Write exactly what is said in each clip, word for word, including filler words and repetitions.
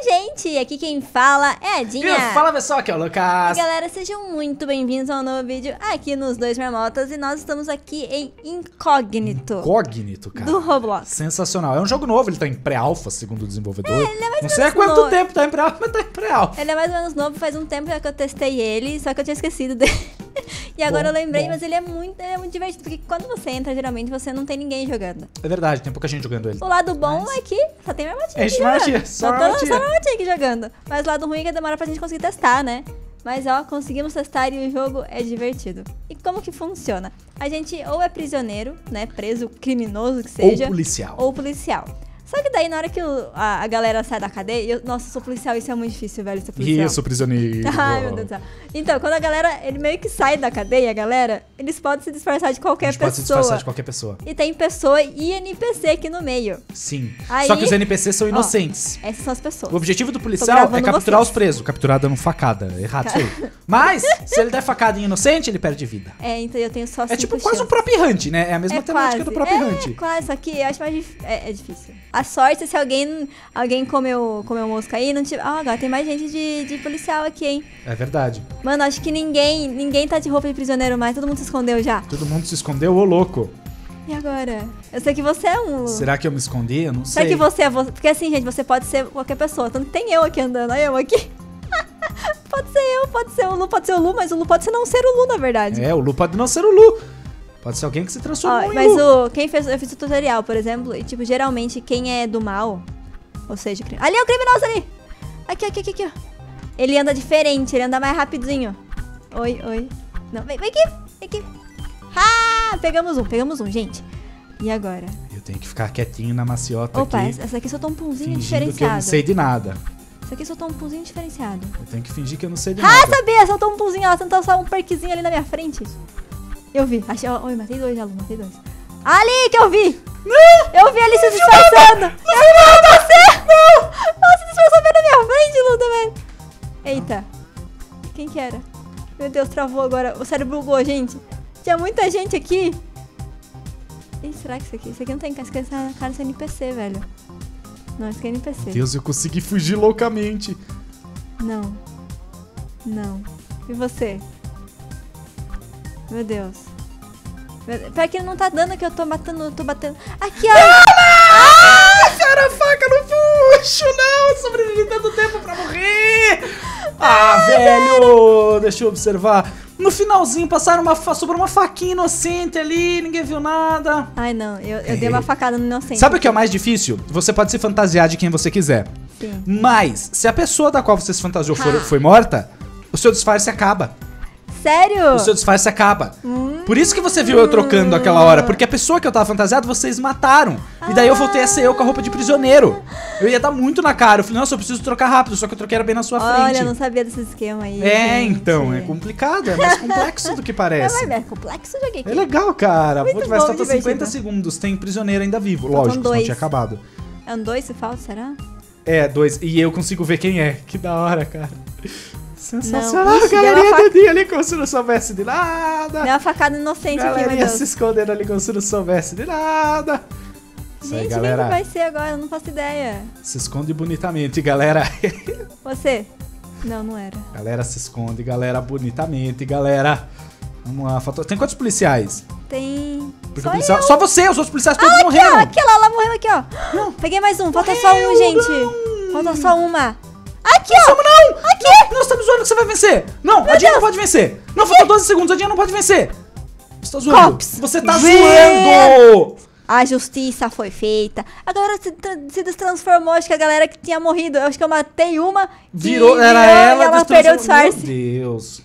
gente! Aqui quem fala é a Dinha. Fala pessoal, aqui é o Lucas. E galera, sejam muito bem-vindos a um novo vídeo aqui nos Dois Marmotas. E nós estamos aqui em Incógnito. Incógnito, cara. Do Roblox. Sensacional. É um jogo novo, ele tá em pré-alpha, segundo o desenvolvedor. É, ele é mais Não sei há quanto novo. tempo tá em pré-alpha, mas tá em pré-alpha. Ele é mais ou menos novo, faz um tempo já que eu testei ele, só que eu tinha esquecido dele. E agora Bom, eu lembrei, bom. mas ele é, muito, ele é muito divertido, porque quando você entra, geralmente você não tem ninguém jogando. É verdade, tem pouca gente jogando ele. O lado bom Mas- é que só tem marmotinha É, aqui marmotinha, jogando. só Só tô- marmotinha. só marmotinha aqui jogando. Mas o lado ruim é que demora pra gente conseguir testar, né? Mas ó, conseguimos testar e o jogo é divertido. E como que funciona? A gente ou é prisioneiro, né, preso, criminoso que Ou seja, policial. ou policial. Só que daí na hora que o- a, a galera sai da cadeia, eu, nossa, eu sou policial, isso é muito difícil, velho, ser policial. Isso, prisioneiro. Ai, meu Deus do céu. Então, quando a galera, ele meio que sai da cadeia, galera, eles podem se disfarçar de A qualquer gente pode se pessoa. disfarçar de qualquer pessoa. E tem pessoa e N P C aqui no meio. Sim. Aí- Só que os N P Cs são Ó, inocentes. Essas são as pessoas. O objetivo do Tô policial gravando é capturar vocês. os presos. Capturar dando facada. Errado isso aí. Mas, se ele der facada em inocente, ele perde vida. É, então eu tenho só É cinco tipo quase um chances. Prop Hunt, né? É a mesma É temática quase. do Prop é, Hunt. quase, só que eu acho mais dif... é, é difícil. A sorte é se alguém, alguém comeu, comeu mosca aí e não tiver... Ah, agora tem mais gente de, de policial aqui, hein? É verdade. Mano, acho que ninguém, ninguém tá de roupa de prisioneiro mais, todo mundo se escondeu já. Todo mundo se escondeu, ô louco. E agora? Eu sei que você é um... Será que eu me escondi? Eu não sei. Será que você é você? Porque assim, gente, você pode ser qualquer pessoa. Tanto que tem eu aqui andando, olha eu aqui. Pode ser eu, pode ser o Lu, pode ser o Lu, mas o Lu pode ser não ser o Lu, na verdade. É, o Lu pode não ser o Lu. Pode ser alguém que se transformou Ó, em mas Lu. o, quem fez, eu fiz o tutorial, por exemplo, e tipo, geralmente quem é do mal, ou seja, cri- ali é o criminoso ali! Aqui, aqui, aqui, aqui, ó. Ele anda diferente, ele anda mais rapidinho. Oi, oi. Não, vem, vem aqui, vem aqui. Ah, pegamos um, pegamos um, gente. E agora? Eu tenho que ficar quietinho na maciota Opa, aqui, essa essa aqui soltou um punzinho fingindo que eu diferenciado. não sei de nada. Essa aqui soltou um punzinho diferenciado. Eu tenho que fingir que eu não sei de Ah, nada. sabia! Soltou um punzinho, ela tentou só um perquezinho ali na minha frente. Eu vi. Achei, ó, oi, matei dois já, Lu, matei dois. Ali que eu vi! Não! Eu vi ali se disfarçando! Eu vi você! Não! Ela se disfarçou bem na minha frente, Lu, também. Eita. Quem que era? Meu Deus, travou agora. O cérebro bugou, gente. Tinha muita gente aqui. Ih, será que isso aqui? Isso aqui não tem cara, isso aqui é cara de N P C, velho. Não, isso aqui é N P C. Deus, eu consegui fugir loucamente. Não. Não. E você? Meu Deus. Meu Deus. Pior que ele não tá dando que eu tô matando, eu tô batendo. Aqui, ó. Ah, cara, a faca no bucho, não. Eu sobrevivi tanto tempo pra morrer. Ah, velho. Deixa eu observar. No finalzinho passaram uma fa... sobrou uma faquinha inocente ali, ninguém viu nada. Ai, não. Eu, eu dei uma facada no inocente. Sabe o que é o mais difícil? Você pode se fantasiar de quem você quiser. Sim. Mas, se a pessoa da qual você se fantasiou for, Ah. foi morta, o seu disfarce acaba. Sério? O seu disfarce acaba. Hum. Por isso que você viu eu trocando aquela hora. Porque a pessoa que eu tava fantasiado, vocês mataram. E daí eu voltei a ser eu com a roupa de prisioneiro. Eu ia dar muito na cara. Eu falei, nossa, eu preciso trocar rápido. Só que eu troquei era bem na sua Olha, frente. eu não sabia desse esquema aí. É, gente. então, é complicado. É mais complexo do que É, parece. mas é complexo, joguei aqui. É legal, cara. Muito Vou te bom, vai estar divertido. cinquenta segundos. Tem prisioneiro ainda vivo. Faltam Lógico, senão dois. tinha acabado. É um dois se falta, será? É, dois. E eu consigo ver quem é. Que da hora, cara. Sensacional, Ixi, deu galerinha uma faca- dedinho ali como se não soubesse de nada. Deu uma facada inocente aqui, meu Galerinha Deus. se escondendo ali como se não soubesse de nada. Isso aí, Gente, galera. quem que vai ser agora? Eu não faço ideia. Se esconde bonitamente, galera. Você? Não, não era. Galera, se esconde, galera, bonitamente, galera. Vamos lá, faltou... Tem quantos policiais? Tem... Porque Só o policial... eu. Só você, os outros policiais todos Ah, aqui, morreram. ó, aquela, ela morreu aqui, ó. Não, peguei mais um, falta só um, Morreu, gente. não. Falta só uma. Aqui, Não, ó. somos não! Aqui! Não, você tá me zoando que você vai vencer! Não, a Dinha não pode vencer! Não, falta doze segundos, a Dinha não pode vencer! Você tá zoando! Cops. Você tá Vê. zoando! A justiça foi feita. Agora se, tra- se destransformou, acho que a galera que tinha morrido. Eu acho que eu matei uma. que Virou, era virou ela, e ela destransformou- perdeu o disfarce. Meu Deus.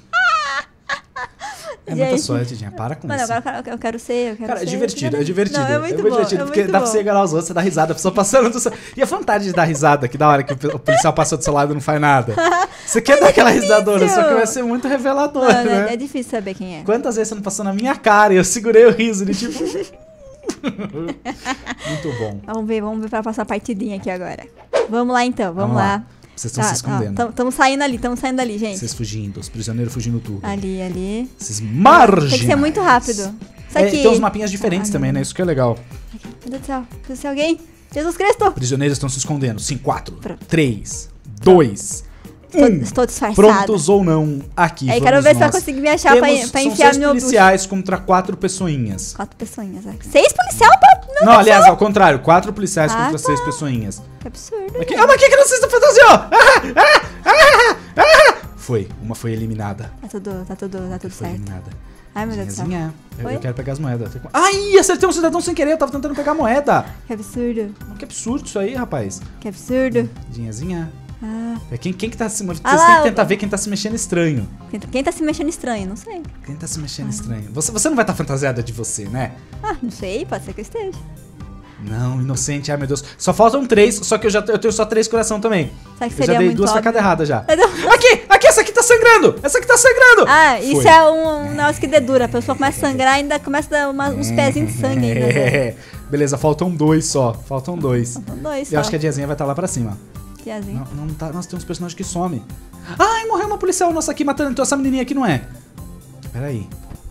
É muita Gente. sorte, Dinha. Para com Mano, isso. agora eu quero- eu quero ser, eu quero Cara, é ser, divertido, eu é divertido. Não, é muito bom, divertido, é porque muito dá bom. pra você enganar os outros, você dá risada, a pessoa passando do seu... E a vontade de dar risada, que da hora que o policial passa do seu lado e não faz nada. Você quer dar aquela risadora, só que vai ser muito revelador, Mano, né? é, é difícil saber quem é. Quantas vezes você não passou na minha cara e eu segurei o riso de tipo... Muito bom. Vamos ver, vamos ver pra passar a partidinha aqui agora. Vamos lá então, vamos, Vamos lá. lá. Vocês estão se escondendo. Estamos saindo ali, estamos saindo ali, gente. Vocês fugindo, os prisioneiros fugindo tudo. Ali, ali. Esses marginais. Tem que ser muito rápido. Isso É, aqui. tem uns mapinhas diferentes Ai, também, né? Isso que é legal. Meu Deus do céu. Precisa ser alguém? Jesus Cristo. Prisioneiros estão se escondendo. cinco, quatro, Pronto. três, dois, Estou, um. estou disfarçada. Prontos ou não, aqui Aí vamos quero ver se vai nós. conseguir me achar pra, Temos, pra são enfiar seis no meu policiais contra quatro pessoinhas. Quatro pessoinhas. é. Seis policial pra... Não, Não, aliás, ao contrário, quatro policiais Ah, contra tá. seis pessoinhas. Que absurdo. Aqui, ah, mas o que que vocês estão fazendo? Ah, ah, ah, ah. Foi, uma foi eliminada. Tá tudo, tá tudo, tá tudo Foi certo. eliminada. Ai, meu Deus do céu. Dinhazinha, eu, Oi? eu quero pegar as moedas. Ai, acertei um cidadão sem querer, eu tava tentando pegar a moeda. Que absurdo. Que absurdo isso aí, rapaz. Que absurdo. Dinhazinha. Ah, É quem, quem que tá se... Vocês Ah têm lá, que tentar o- ver quem tá se mexendo estranho. quem, quem tá se mexendo estranho? Não sei. Quem tá se mexendo estranho. Você, você não vai estar fantasiada de você, né? Ah, não sei. Pode ser que eu esteja. Não, inocente, ai meu Deus. Só faltam três, só que eu já eu tenho só três coração também. Será que Eu seria já dei muito duas óbvio? facadas erradas já. Eu não- Aqui, aqui, essa aqui tá sangrando! Essa aqui tá sangrando! Ah, isso Foi. é um, um negócio que dedura. A pessoa começa a sangrar e ainda começa a dar uma- uns pezinhos de sangue ainda. né? É. Beleza, faltam dois só. Faltam dois. São dois só. Eu acho que a Diazinha vai estar lá pra cima. Tiazinha. Não, não tá. Nossa, tem uns personagens que somem. Ai, morreu uma policial nossa aqui matando. Então essa menininha aqui não é. Peraí.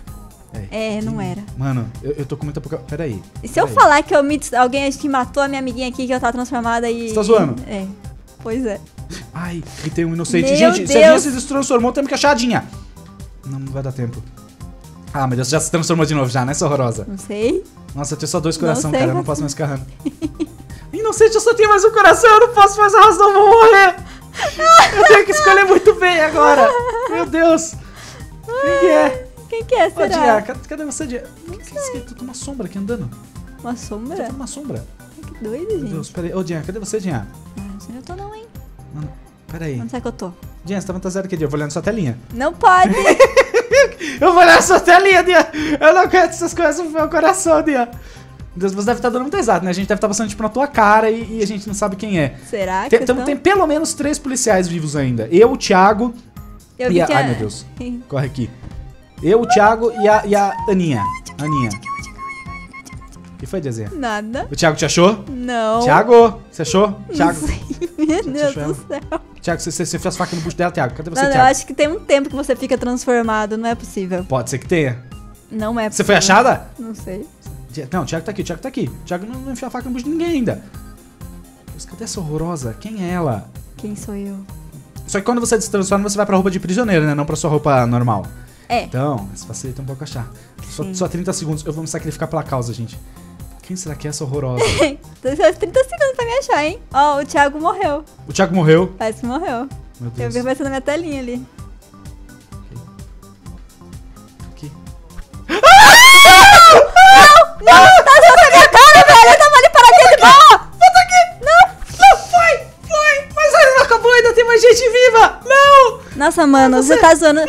É, não era. Mano, eu, eu tô com muita pouca. Peraí. E se eu Peraí. falar que eu me, alguém que matou a minha amiguinha aqui, que eu tava transformada e... Você tá zoando? É. Pois é. Ai, e tem um inocente. Meu Gente, se a Deus. Dinha se transformou, temos que achar a Dinha. Não, não vai dar tempo. Ah, meu Deus, já se transformou de novo já, né, sua horrorosa? Não sei. Nossa, eu tenho só dois Não coração, sei, cara. Eu não mas- posso mais ficar rando. Inocente, eu só tenho mais um coração. Eu não posso mais arrastar, eu vou morrer. Eu tenho que escolher muito bem agora. Meu Deus. Quem que é? Quem que é, Ô, será? Dia, cadê, cadê você, Dia? Que que é isso aqui? Tem uma sombra aqui andando. Uma Tá sombra? uma sombra. Que doido, Meu gente. Deus, peraí. Ô, Dia, cadê você, Dia? Ah, não sei onde eu tô não, hein. Mano, peraí. Onde será que eu tô? Dia, você tá fantasiado aqui, Dia? Eu vou olhar na sua telinha. Não pode. Eu vou olhar na sua telinha, Dia. Eu não quero essas coisas no meu coração, Dia. Deus, você deve estar dando muito exato, né? A gente deve estar passando tipo na tua cara e, e a gente não sabe quem é. Será que Tem, eu tem, tô? tem pelo menos três policiais vivos ainda. Eu, o Thiago Eu e vi a... que Ai, a- meu Deus. Corre aqui. Eu, o Thiago e a, e a Aninha. Aninha. O que foi, Diazinha? Nada. O Thiago te achou? Não. Thiago, você achou? Thiago, Não sei. Meu Deus achou do ela? céu. Thiago, você, você, você fez faca no bucho dela, Thiago. Cadê você, Mano, eu Thiago? acho que tem um tempo que você fica transformado. Não é possível. Pode ser que tenha. Não é possível. Você foi achada? Não sei. Não, o Thiago tá aqui, o Thiago tá aqui. O Thiago não, não enfiou a faca no bucho de ninguém ainda. Mas cadê essa horrorosa? Quem é ela? Quem sou eu? Só que quando você se transforma, você vai pra roupa de prisioneiro, né? Não pra sua roupa normal. É. Então, isso facilita um pouco achar. Só, Sim. só trinta segundos. Eu vou me sacrificar pela causa, gente. Quem será que é essa horrorosa? trinta segundos pra me achar, hein? Ó, o Thiago morreu. O Thiago morreu. Parece que morreu. Meu Eu Deus. vi aparecendo na minha telinha ali. Aqui. Não! Tá só na minha cara, velho! Eu tava ali paradinha de boa! Volta aqui! Não! Não, foi! Foi! Mas ainda não acabou, ainda tem mais gente viva! Não! Nossa, mano, você, Você- tá zoando.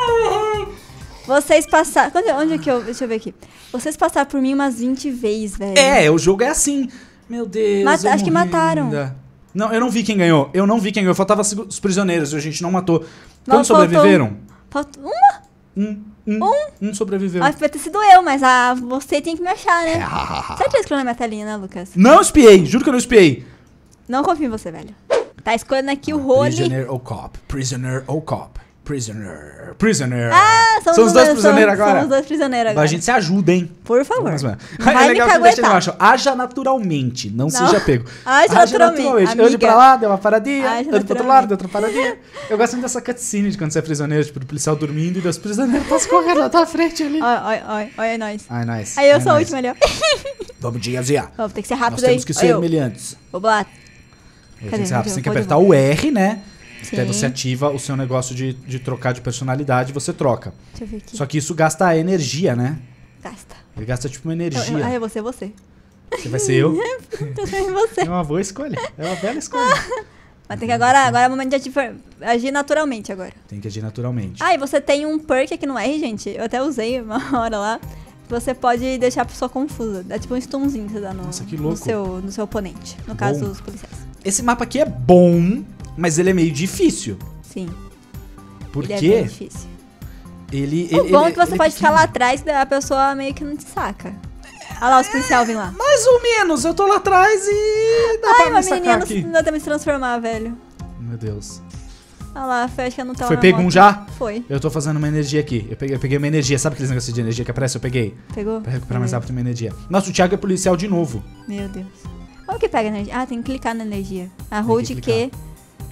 Não! Vocês passaram. Onde, onde é que eu. Deixa eu ver aqui. Vocês passaram por mim umas vinte vezes, velho. É, o jogo é assim. Meu Deus. Mata- eu acho que morri mataram. ainda. Não, eu não vi quem ganhou. Eu não vi quem ganhou. Faltava os prisioneiros e a gente não matou. Não, Quantos sobreviveram? Falta uma? Um. Um. Um sobreviveu. Acho que vai ter sido eu, mas a, você tem que me achar, né? Você já escolheu na minha telinha, né, Lucas? Não espiei, juro que eu não espiei. Não confio em você, velho. Tá escolhendo aqui o role. Prisoner ou cop? Prisoner ou cop? Prisoner. Prisoner. Ah, somos São os dois somos- prisioneiros agora? Somos os dois prisioneiros agora. A gente se ajuda, hein? Por favor. Vamos lá. Não É vai me legal que deixa caguetar. embaixo. Haja naturalmente, não, Não. seja pego. Haja naturalmente, Ande amiga. pra lá, deu uma paradinha. Haja Ande pro outro naturalmente. lado, deu outra paradinha. Eu gosto muito dessa cutscene de quando você é prisioneiro, tipo, do policial dormindo e os prisioneiros passam correndo na tua frente ali. Olha, olha, olha, olha nós. Ai, nice. Aí eu Ai, sou a nice. última ali, ó. Vamos, Diazia. Ó, tem que ser Nós rápido aí. temos que Olha ser eu. semelhantes. Vamos lá. É, tem Cadê? que ser rápido. Você tem que Pode apertar ir. o R, né? Sim. Daí você ativa o seu negócio de, de trocar de personalidade e você troca. Deixa eu ver aqui. Só que isso gasta energia, né? Gasta. Ele gasta tipo uma Eu, energia. eu, ah, é você, é você. Você vai ser eu? Tô em você. É uma boa escolha. É uma bela escolha. Mas tem que agora, agora é o momento de ativar, agir naturalmente agora. Tem que agir naturalmente. Ah, e você tem um perk aqui no R, gente. Eu até usei uma hora lá. Você pode deixar a pessoa confusa. Dá tipo um stunzinho que você dá no, Nossa, que no, louco. seu, no seu oponente. No Bom. caso, os policiais. Esse mapa aqui é bom, mas ele é meio difícil. Sim. Porque Ele é bem difícil. ele, O ele, bom ele- é que você ele pode ficar lá pequeno. atrás e a pessoa meio que não te saca. Olha lá os policiais vêm lá. Mais ou menos, eu tô lá atrás e dá Ai, pra uma me sacar menininha aqui. não dá pra me transformar, velho. Meu Deus. Olha lá, foi, acho que eu não tava Foi na pego um moto. já? Foi. Eu tô fazendo uma energia aqui. Eu peguei, eu peguei uma energia. Sabe aqueles negócios de energia que aparece? Eu peguei. Pegou? Pra recuperar mais Meu rápido minha energia. Nossa, o Thiago é policial de novo. Meu Deus. Como que pega energia? Ah, tem que clicar na energia. A que hold Q. clicar.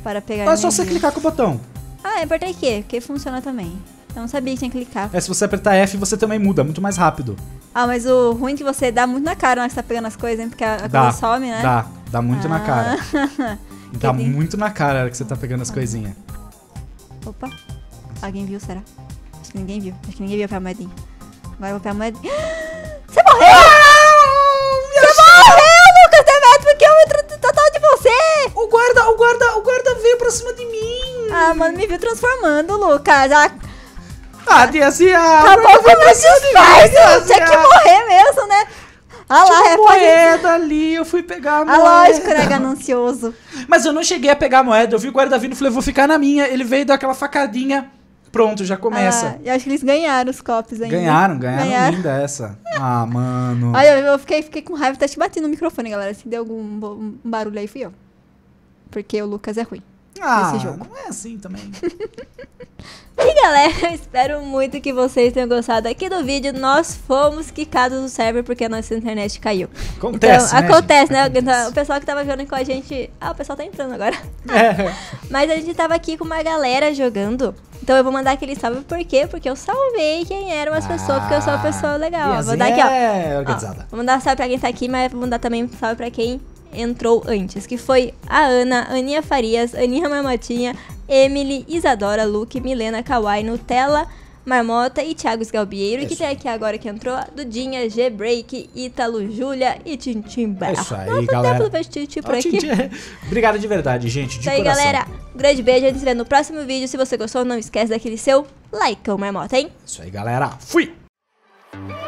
para pegar É só energia. você clicar com o botão. Ah, eu apertei Q, porque funciona também. Eu não sabia que tinha que clicar. É, se você apertar F, você também muda, muito mais rápido. Ah, mas o ruim é que você dá muito na cara na hora que você tá pegando as coisas, hein? Porque a, a Dá, coisa some, né? dá, dá muito na cara. Ah. Dá Entendi. muito na cara a hora que você tá pegando as coisinhas. Opa. Alguém viu, será? Acho que ninguém viu. Acho que ninguém viu a moedinha. Agora eu vou pegar a moedinha. Você morreu! Você morreu, Lucas Demetrio, porque eu entro total de você! O guarda, o guarda, o guarda veio pra cima de mim! Ah, mano, me viu transformando, Lucas. Ah, Ah, Diazinha! acabou com o meu disfarce! Tinha que morrer mesmo, né? Ah lá, Tinha é uma pode... moeda ali, eu fui pegar a Ah, moeda. lógico, né, ganancioso. Mas eu não cheguei a pegar a moeda, eu vi o guarda vindo e falei, vou ficar na minha. Ele veio, deu aquela facadinha. Pronto, já começa. Ah, eu acho que eles ganharam os copos ainda. Ganharam, ganharam, Ganharam. linda essa. Ah, mano. Olha, eu, eu fiquei, fiquei com raiva, até te bati no microfone, galera. Se deu algum bo- um barulho aí, fui eu. Porque o Lucas é ruim. Ah, esse jogo. não é assim também. E galera, eu espero muito que vocês tenham gostado aqui do vídeo. Nós fomos quicados do server porque a nossa internet caiu. Acontece, então, né, acontece, né? gente? Acontece. O pessoal que tava jogando com a gente... Ah, o pessoal tá entrando agora. É. Mas a gente tava aqui com uma galera jogando. Então eu vou mandar aquele salve, por quê? Porque eu salvei quem eram as pessoas, porque eu sou uma pessoa legal. Ó, vou dar aqui, ó. É organizada. Ó, vou mandar salve pra quem tá aqui, mas vou mandar também salve pra quem entrou antes. Que foi a Ana, Aninha Farias, Aninha Marmotinha, Emily, Isadora, Luke, Milena, Kawaii, Nutella, Marmota e Thiago Esgalbieiro. E que Isso. tem aqui agora que entrou, Dudinha, G-Break, Ítalo, Júlia e Tintim Bar. Isso aí, Nossa, galera. tempo vejo Tintim por Ó, aqui. Tintin. Obrigado de verdade, gente. De Isso aí, coração. galera. Um grande beijo. A gente se vê no próximo vídeo. Se você gostou, não esquece daquele seu like, Marmota, hein? Isso aí, galera. Fui!